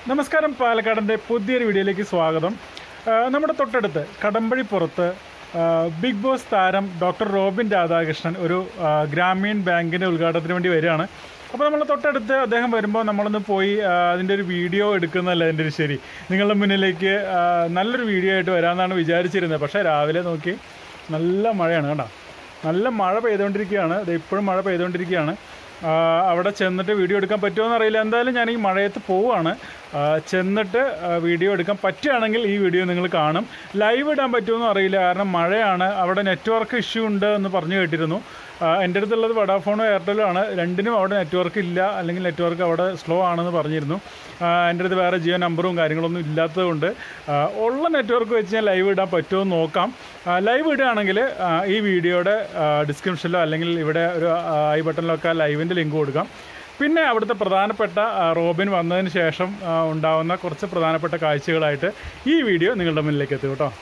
നമസ്കാരം, പാലക്കാടിൻ്റെ പുതിയൊരു വീഡിയോയിലേക്ക് സ്വാഗതം. നമ്മുടെ തൊട്ടടുത്ത് കടമ്പഴിപ്പുറത്ത് ബിഗ് ബോസ് താരം ഡോക്ടർ റോബിൻ രാധാകൃഷ്ണൻ ഒരു ഗ്രാമീൺ ബാങ്കിൻ്റെ ഉദ്ഘാടനത്തിന് വേണ്ടി വരികയാണ്. അപ്പോൾ നമ്മൾ തൊട്ടടുത്ത് അദ്ദേഹം വരുമ്പോൾ നമ്മളൊന്ന് പോയി അതിൻ്റെ ഒരു വീഡിയോ എടുക്കുന്നതല്ല എൻ്റെ ഒരു ശരി. നിങ്ങളുടെ മുന്നിലേക്ക് നല്ലൊരു വീഡിയോ ആയിട്ട് വരാമെന്നാണ് വിചാരിച്ചിരുന്നത്. പക്ഷേ രാവിലെ നോക്കി നല്ല മഴയാണ്, കേട്ടോ. നല്ല മഴ പെയ്തുകൊണ്ടിരിക്കുകയാണ്. ഇത് ഇപ്പോഴും മഴ പെയ്തുകൊണ്ടിരിക്കുകയാണ്. അവിടെ ചെന്നിട്ട് വീഡിയോ എടുക്കാൻ പറ്റുമോ എന്നറിയില്ല. എന്തായാലും ഞാൻ ഈ മഴയത്ത് പോവുകയാണ്. ചെന്നിട്ട് വീഡിയോ എടുക്കാൻ പറ്റുകയാണെങ്കിൽ ഈ വീഡിയോ നിങ്ങൾ കാണും. ലൈവ് ഇടാൻ പറ്റുമെന്നും അറിയില്ല, കാരണം മഴയാണ്. അവിടെ നെറ്റ്വർക്ക് ഇഷ്യൂ ഉണ്ട് എന്ന് പറഞ്ഞു കേട്ടിരുന്നു. എൻ്റെ അടുത്തുള്ളത് വഡാഫോണോ എയർടെല്ലോ ആണ്. രണ്ടിനും അവിടെ നെറ്റ്വർക്ക് ഇല്ല, അല്ലെങ്കിൽ നെറ്റ്വർക്ക് അവിടെ സ്ലോ ആണെന്ന് പറഞ്ഞിരുന്നു. എൻ്റെ അടുത്ത് വേറെ ജിയോ നമ്പറും കാര്യങ്ങളൊന്നും ഇല്ലാത്തതുകൊണ്ട് ഉള്ള നെറ്റ്വർക്ക് വെച്ച് ഞാൻ ലൈവ് ഇടാൻ പറ്റുമോ എന്ന് നോക്കാം. ലൈവ് ഇടുകയാണെങ്കിൽ ഈ വീഡിയോയുടെ ഡിസ്ക്രിപ്ഷനിലോ അല്ലെങ്കിൽ ഇവിടെ ഒരു ഐ ബട്ടണിലൊക്കെ ലൈവിൻ്റെ ലിങ്ക് കൊടുക്കാം. പിന്നെ അവിടുത്തെ പ്രധാനപ്പെട്ട റോബിൻ വന്നതിന് ശേഷം ഉണ്ടാകുന്ന കുറച്ച് പ്രധാനപ്പെട്ട കാഴ്ചകളായിട്ട് ഈ വീഡിയോ നിങ്ങളുടെ മുന്നിലേക്ക് എത്തും, കേട്ടോ.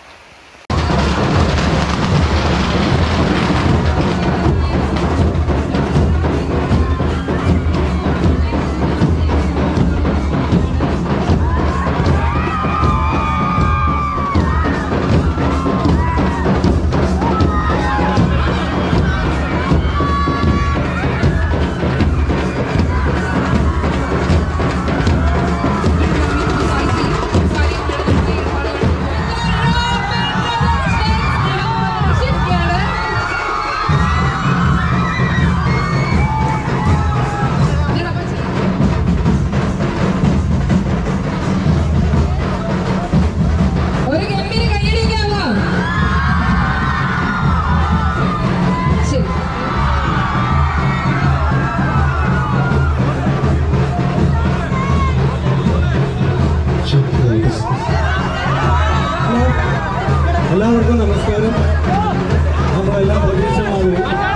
എല്ലാവർക്കും നമസ്കാരം. നമ്മളെല്ലാം പ്രതീക്ഷമാകും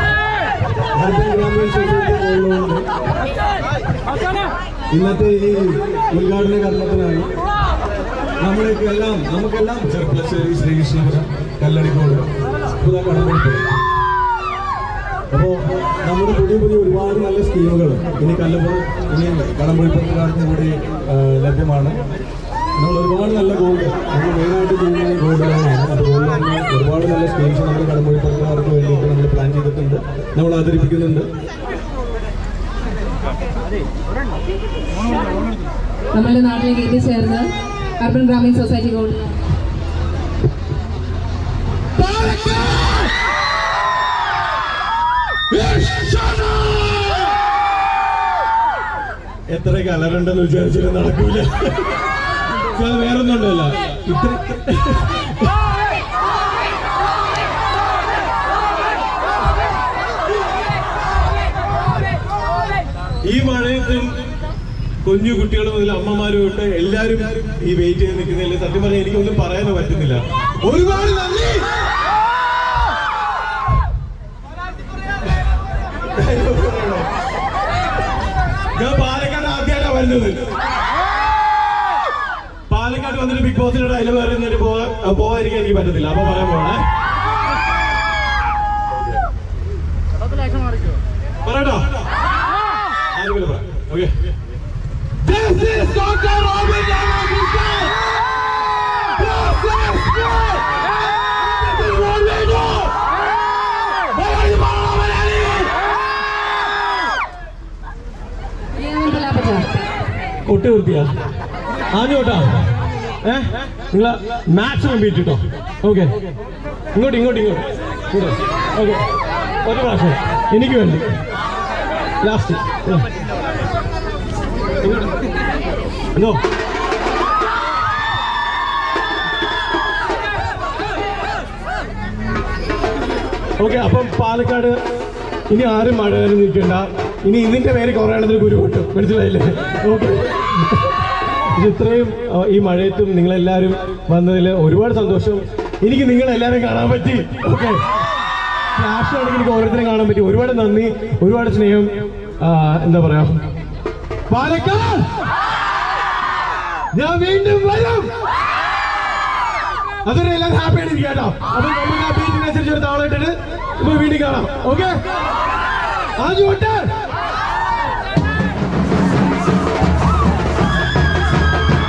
ഇന്നത്തെ ഈ ഉദ്ഘാടന കർമ്മത്തിനായി നമുക്കെല്ലാം ചെറുപ്പശ്ശേരി, ശ്രീകൃഷ്ണപുരം, കല്ലടിക്കോട്, കടമ്പഴിപ്പുറം. അപ്പോൾ നമ്മുടെ പുതിയ ഒരുപാട് നല്ല സ്കീമുകൾ ഇനി കടമ്പഴിപ്പുറത്തുകാർക്ക് കൂടി ലഭ്യമാണ്. നമ്മൾ ഒരുപാട് നല്ല ഗോൾഡ്, നമ്മൾ മെയിനായിട്ട് ചെയ്യുന്നത് ഗോൾഡ് ലോണാണ്. അപ്പോൾ ഗോൾഡ് ലോണിന് ഒരുപാട് നല്ല സ്കീംസ് നമ്മൾ കടമ്പഴിപ്പുറത്തുകാർക്ക് വേണ്ടിയിട്ട് നമ്മൾ പ്ലാൻ ചെയ്തിട്ടുണ്ട്, നമ്മൾ അവതരിപ്പിക്കുന്നുണ്ട്. നമ്മളുടെ നാട്ടിലേക്ക് എത്തിച്ചേർന്ന് അർബൻ ഗ്രാമീൺ സൊസൈറ്റി ഗോൾഡ് എത്ര കലറുണ്ടെന്ന് വിചാരിച്ചിട്ട് നടക്കൂല. വേറൊന്നുണ്ടല്ല, ഈ മഴയത്തും കുഞ്ഞു കുട്ടികൾ മുതൽ അമ്മമാരും തൊട്ട് എല്ലാവരും ഈ വെയിറ്റ് ചെയ്ത് നിൽക്കുന്നില്ല. സത്യം പറഞ്ഞാൽ എനിക്കൊന്നും പറയാനോ പറ്റുന്നില്ല. ഒരുപാട് നന്ദി. ഞാൻ പാലക്കാട് ആദ്യമായിട്ടാണ് വരുന്നത്. പാലക്കാട് വന്നിട്ട് ബിഗ് ബോസിനോട് ഡയലോഗ് പറയുന്നതിന് പോകാതിരിക്കാൻ എനിക്ക് പറ്റത്തില്ല. അപ്പൊ പറയാൻ പോണേ, പറയട്ടോ. ആരെങ്കിലും പറ. Okay. This is Dr. Robin Radhakrishnan. This is what we do. കൊട്ടി വൃത്തിയാ ആഞ്ഞോട്ടാ. നിങ്ങളെ മാക്സിമം ബീറ്റ് കിട്ടോ. ഓക്കെ, ഇങ്ങോട്ട്. ഓക്കെ, ഒരു പ്രാവശ്യം എനിക്ക് വേണ്ടി ലാസ്റ്റ്. No, okay. അപ്പം പാലക്കാട് ഇനി ആരും മഴ വരെ നിൽക്കണ്ട. ഇനി ഇതിന്റെ പേര് കുറയണതിന് ഗുരു കിട്ടും, മനസ്സിലായില്ലേ? ഓക്കെ. ഇത്രയും ഈ മഴയത്തും നിങ്ങളെല്ലാവരും വന്നതിൽ ഒരുപാട് സന്തോഷം. എനിക്ക് നിങ്ങളെല്ലാവരും കാണാൻ പറ്റി. ഓക്കെ, ഫ്ലാഷാണെങ്കിൽ എനിക്ക് ഓരോരുത്തരും കാണാൻ പറ്റി. ഒരുപാട് നന്ദി, ഒരുപാട് സ്നേഹം. എന്താ പറയാ, പാലക്കാട് ഞാൻ വീണ്ടും വരും. അതൊരു എല്ലാം ഹാപ്പി ആയിട്ടിരിക്കുക കേട്ടോ. അപ്പൊ നമ്മൾ ആ ബീറ്റിനനുസരിച്ച് ഒരു താളായിട്ടിട്ട് നമ്മൾ വീണ്ടും കാണാം. ഓക്കെ, ആദ്യം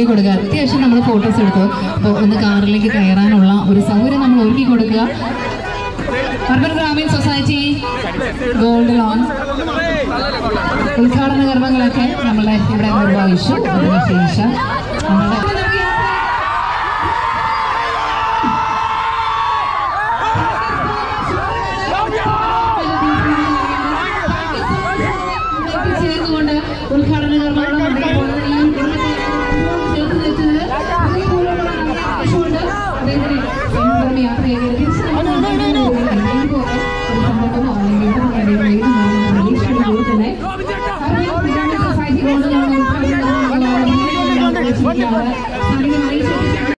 നൽകി കൊടുക്കുക. അത്യാവശ്യം നമ്മൾ ഫോട്ടോസ് എടുത്തു. അപ്പോൾ ഒന്ന് കാറിലേക്ക് കയറാനുള്ള ഒരു സൗകര്യം നമ്മൾ ഒരുക്കി കൊടുക്കുക. Urban Grameen society gold loan ഉദ്ഘാടന കർമ്മങ്ങളൊക്കെ നമ്മളെ ഇവിടെ നിർവഹിച്ചു. അതിനുശേഷം ചേർന്നുകൊണ്ട് ഉദ്ഘാടന കർമ്മങ്ങളും യാത്ര